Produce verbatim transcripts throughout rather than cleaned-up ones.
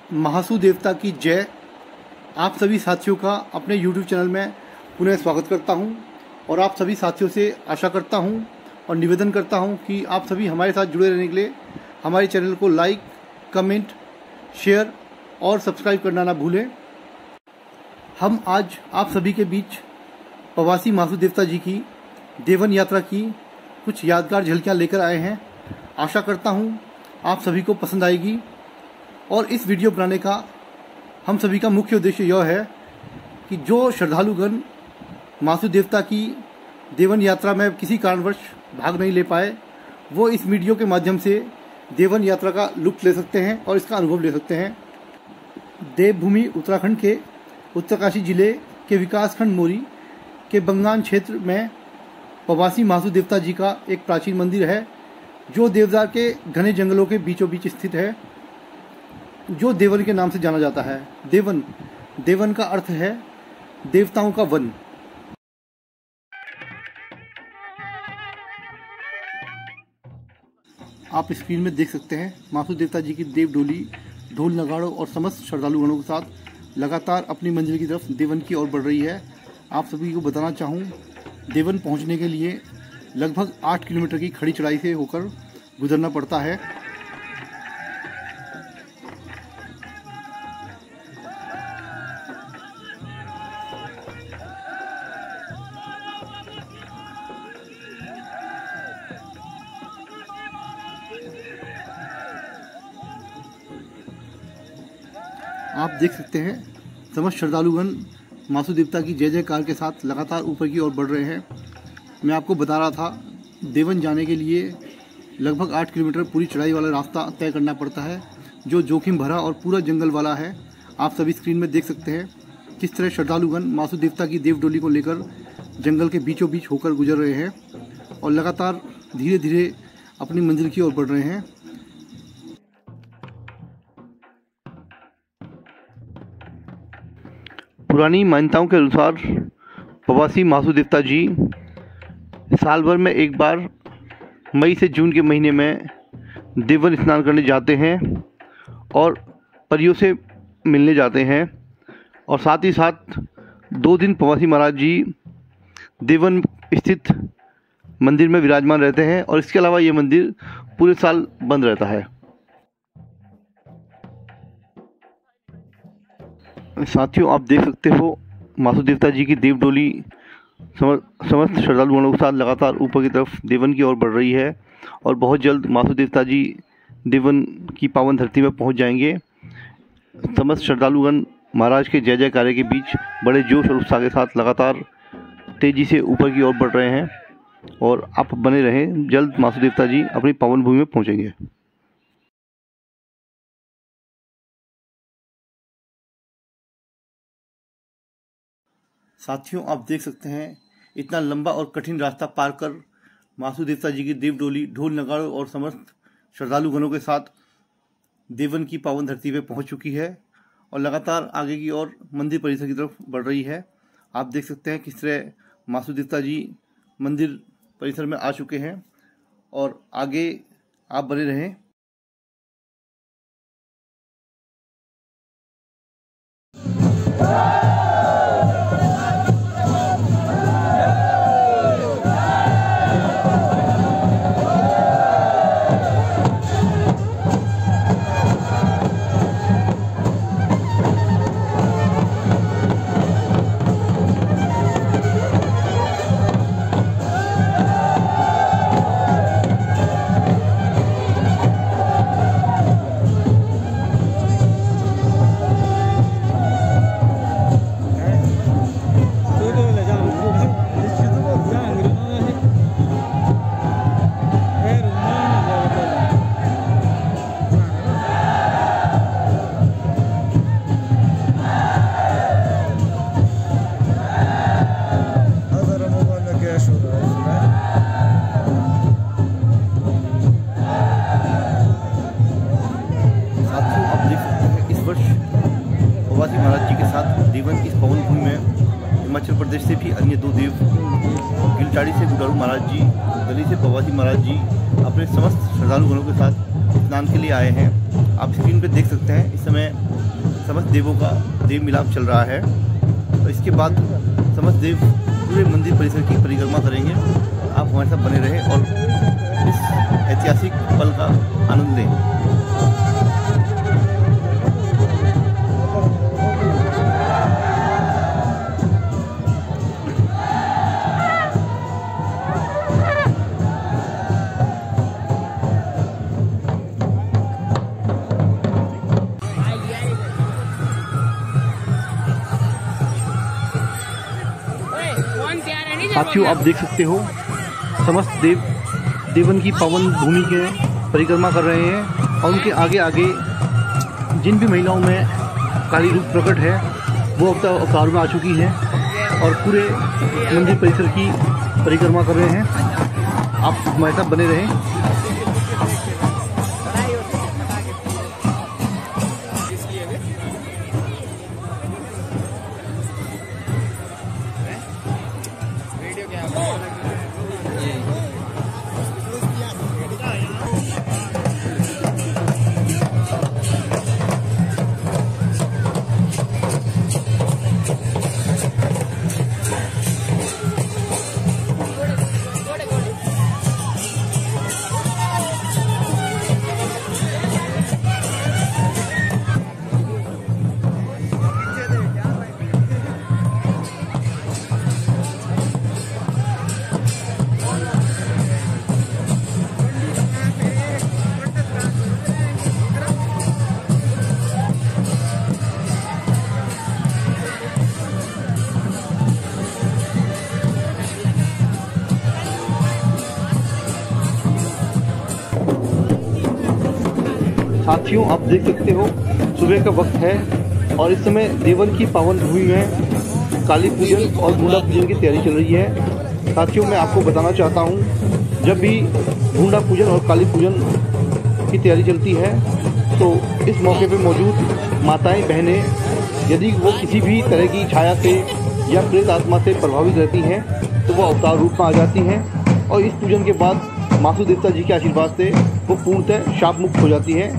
महासू देवता की जय। आप सभी साथियों का अपने यूट्यूब चैनल में पुनः स्वागत करता हूं और आप सभी साथियों से आशा करता हूं और निवेदन करता हूं कि आप सभी हमारे साथ जुड़े रहने के लिए हमारे चैनल को लाइक, कमेंट, शेयर और सब्सक्राइब करना ना भूलें। हम आज आप सभी के बीच प्रवासी महासू देवता जी की देवन यात्रा की कुछ यादगार झलकियाँ लेकर आए हैं। आशा करता हूं आप सभी को पसंद आएगी और इस वीडियो बनाने का हम सभी का मुख्य उद्देश्य यह है कि जो श्रद्धालुगण महासू देवता की देवन यात्रा में किसी कारणवश भाग नहीं ले पाए, वो इस वीडियो के माध्यम से देवन यात्रा का लुत्फ ले सकते हैं और इसका अनुभव ले सकते हैं। देवभूमि उत्तराखंड के उत्तरकाशी जिले के विकासखंड मोरी के बंगान क्षेत्र में प्रवासी महासू देवता जी का एक प्राचीन मंदिर है, जो देवदार के घने जंगलों के बीचों बीच स्थित है, जो देवन के नाम से जाना जाता है। देवन देवन का अर्थ है देवताओं का वन। आप स्क्रीन में देख सकते हैं महासू देवता जी की देव डोली ढोल नगाड़ों और समस्त श्रद्धालुगणों के साथ लगातार अपनी मंजिल की तरफ देवन की ओर बढ़ रही है। आप सभी को बताना चाहूँ, देवन पहुंचने के लिए लगभग आठ किलोमीटर की खड़ी चढ़ाई से होकर गुजरना पड़ता है। आप देख सकते हैं समस्त श्रद्धालुगण महासू देवता की जय जयकार के साथ लगातार ऊपर की ओर बढ़ रहे हैं। मैं आपको बता रहा था, देवन जाने के लिए लगभग आठ किलोमीटर पूरी चढ़ाई वाला रास्ता तय करना पड़ता है, जो जोखिम भरा और पूरा जंगल वाला है। आप सभी स्क्रीन में देख सकते हैं किस तरह श्रद्धालुगण महासू देवता की देव डोली को लेकर जंगल के बीचों बीच होकर गुजर रहे हैं और लगातार धीरे धीरे अपनी मंजिल की ओर बढ़ रहे हैं। पुरानी मान्यताओं के अनुसार प्रवासी महासू देवता जी साल भर में एक बार मई से जून के महीने में देवन स्नान करने जाते हैं और परियों से मिलने जाते हैं और साथ ही साथ दो दिन प्रवासी महाराज जी देवन स्थित मंदिर में विराजमान रहते हैं और इसके अलावा ये मंदिर पूरे साल बंद रहता है। साथियों, आप देख सकते हो महासू देवता जी की देव डोली समस्त श्रद्धालुओं के साथ लगातार ऊपर की तरफ देवन की ओर बढ़ रही है और बहुत जल्द महासू देवता जी देवन की पावन धरती में पहुंच जाएंगे। समस्त श्रद्धालुगण महाराज के जय जयकारे के बीच बड़े जोश और उत्साह के साथ लगातार तेजी से ऊपर की ओर बढ़ रहे हैं और आप बने रहें, जल्द महासू देवता जी अपनी पावन भूमि में पहुँचेंगे। साथियों, आप देख सकते हैं इतना लंबा और कठिन रास्ता पार कर महासू देवता जी की देव डोली ढोल नगाड़ों और समस्त श्रद्धालुगणों के साथ देवन की पावन धरती पे पहुंच चुकी है और लगातार आगे की ओर मंदिर परिसर की तरफ बढ़ रही है। आप देख सकते हैं किस तरह महासू देवता जी मंदिर परिसर में आ चुके हैं और आगे आप बने रहें। प्रवासी महाराज जी के साथ देवन की इस पवन भूमि में हिमाचल प्रदेश से भी अन्य दो देव गिलटाड़ी से गुडारू महाराज जी, दली से प्रवासी महाराज जी अपने समस्त श्रद्धालुगणों के साथ स्नान के लिए आए हैं। आप स्क्रीन पर देख सकते हैं इस समय समस्त देवों का देव मिलाप चल रहा है। और इसके बाद समस्त देव पूरे मंदिर परिसर की परिक्रमा करेंगे। आप हमारे साथ बने रहें और इस ऐतिहासिक पल का आनंद लें। साथियों, आप देख सकते हो समस्त देव देवन की पावन भूमि के परिक्रमा कर रहे हैं और उनके आगे आगे जिन भी महिलाओं में काली रूप प्रकट है वो अब तक अवतार में आ चुकी है और पूरे मंदिर परिसर की परिक्रमा कर रहे हैं। आप हमारे साथ बने रहें। साथियों, आप देख सकते हो सुबह का वक्त है और इस समय देवन की पावन भूमि में काली पूजन और भूंडा पूजन की तैयारी चल रही है। साथियों, मैं आपको बताना चाहता हूँ, जब भी भूंडा पूजन और काली पूजन की तैयारी चलती है तो इस मौके पर मौजूद माताएं बहनें यदि वो किसी भी तरह की छाया से या प्रेत आत्मा से प्रभावित रहती हैं तो वो अवतार रूप में आ जाती हैं और इस पूजन के बाद मासू देवता जी के आशीर्वाद से वो पूर्णतः शाप मुक्त हो जाती है।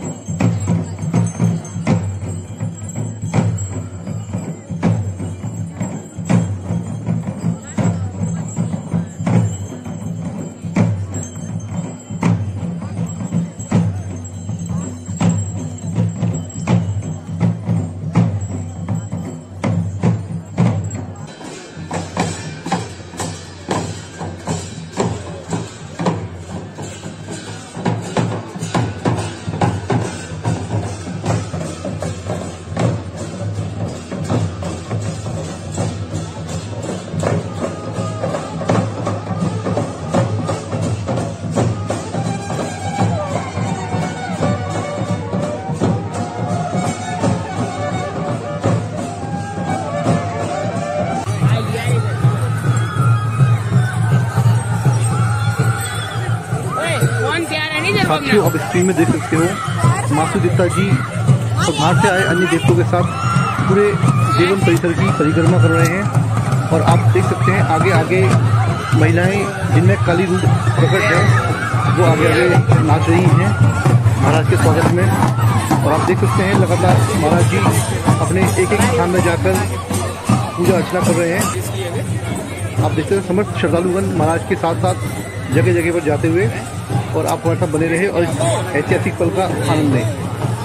साथियों, आप स्क्रीन में देख सकते हो मासू देवता जी और बाहर से आए अन्य देवताओं के साथ पूरे देवन परिसर की परिक्रमा कर रहे हैं और आप देख सकते हैं आगे आगे महिलाएं जिनमें काली रूप प्रकट है वो आगे आगे नाच रही हैं महाराज के स्वागत में। और आप देख सकते हैं लगातार महाराज जी अपने एक एक स्थान में जाकर पूजा अर्चना कर रहे हैं। आप देखते हैं समस्त श्रद्धालुगण महाराज के साथ साथ जगह जगह पर जाते हुए और आप हमारे साथ बने रहे और इस ऐतिहासिक पल का आनंद लें।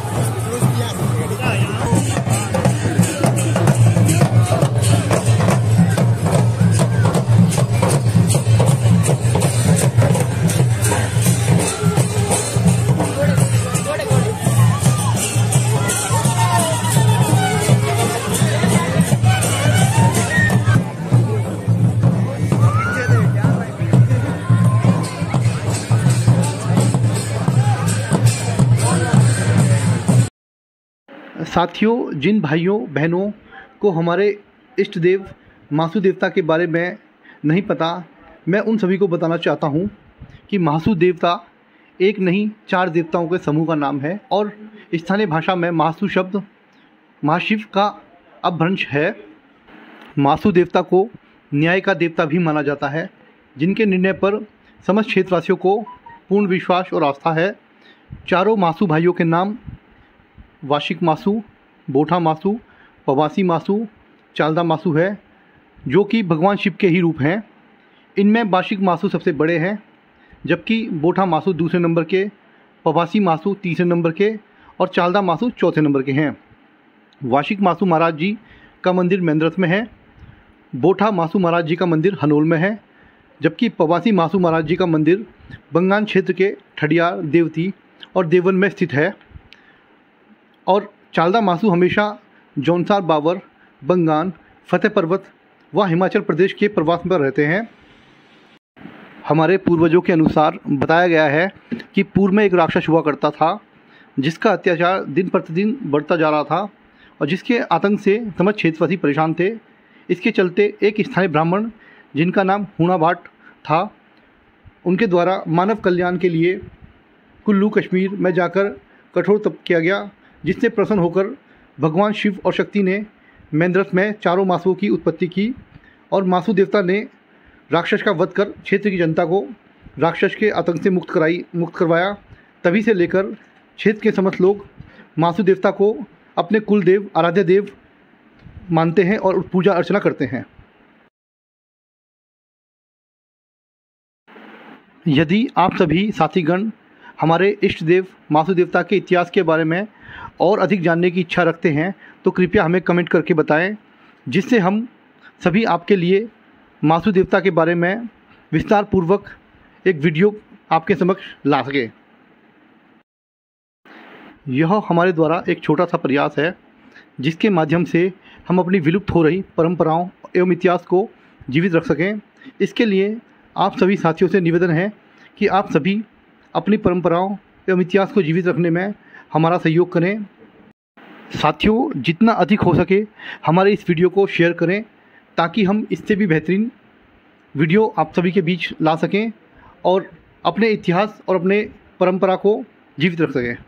साथियों, जिन भाइयों बहनों को हमारे इष्ट देव मासू देवता के बारे में नहीं पता, मैं उन सभी को बताना चाहता हूँ कि मासू देवता एक नहीं चार देवताओं के समूह का नाम है और स्थानीय भाषा में मासू शब्द महाशिव का अपभ्रंश है। मासू देवता को न्याय का देवता भी माना जाता है, जिनके निर्णय पर समस्त क्षेत्रवासियों को पूर्ण विश्वास और आस्था है। चारों मासू भाइयों के नाम वार्षिक मासू, बोठा मासू, पवासी मासू, चालदा मासू है, जो कि भगवान शिव के ही रूप हैं। इनमें वार्षिक मासू सबसे बड़े हैं, जबकि बोठा मासू दूसरे नंबर के, पवासी मासू तीसरे नंबर के और चालदा मासू चौथे नंबर के हैं। वार्षिक मासू महाराज जी का मंदिर मेंद्रथ में है, बोठा मासू महाराज जी का मंदिर हनोल में है, जबकि पवासी मासू महाराज जी का मंदिर बंगान क्षेत्र के ठडियार, देवती और देवन में स्थित है। और चालदा मासू हमेशा जौनसार, बाबर, बंगान, फतेह पर्वत व हिमाचल प्रदेश के प्रवास पर रहते हैं। हमारे पूर्वजों के अनुसार बताया गया है कि पूर्व में एक राक्षस हुआ करता था, जिसका अत्याचार दिन प्रतिदिन बढ़ता जा रहा था और जिसके आतंक से समस्त क्षेत्रवासी परेशान थे। इसके चलते एक स्थानीय ब्राह्मण, जिनका नाम हुणा भाट था, उनके द्वारा मानव कल्याण के लिए कुल्लू कश्मीर में जाकर कठोर तप किया गया, जिससे प्रसन्न होकर भगवान शिव और शक्ति ने मेंद्रथ में चारों मासुओं की उत्पत्ति की और मासू देवता ने राक्षस का वध कर क्षेत्र की जनता को राक्षस के आतंक से मुक्त कराई मुक्त करवाया। तभी से लेकर क्षेत्र के समस्त लोग मासू देवता को अपने कुल देव, आराध्य देव मानते हैं और पूजा अर्चना करते हैं। यदि आप सभी साथीगण हमारे इष्ट देव मासू देवता के इतिहास के बारे में और अधिक जानने की इच्छा रखते हैं तो कृपया हमें कमेंट करके बताएं, जिससे हम सभी आपके लिए मासू देवता के बारे में विस्तार पूर्वक एक वीडियो आपके समक्ष ला सके। यह हमारे द्वारा एक छोटा सा प्रयास है, जिसके माध्यम से हम अपनी विलुप्त हो रही परंपराओं एवं इतिहास को जीवित रख सकें। इसके लिए आप सभी साथियों से निवेदन है कि आप सभी अपनी परंपराओं एवं इतिहास को जीवित रखने में हमारा सहयोग करें। साथियों, जितना अधिक हो सके हमारे इस वीडियो को शेयर करें, ताकि हम इससे भी बेहतरीन वीडियो आप सभी के बीच ला सकें और अपने इतिहास और अपने परंपरा को जीवित रख सकें।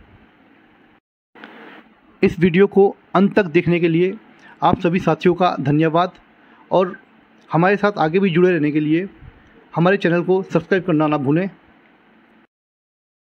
इस वीडियो को अंत तक देखने के लिए आप सभी साथियों का धन्यवाद और हमारे साथ आगे भी जुड़े रहने के लिए हमारे चैनल को सब्सक्राइब करना ना भूलें।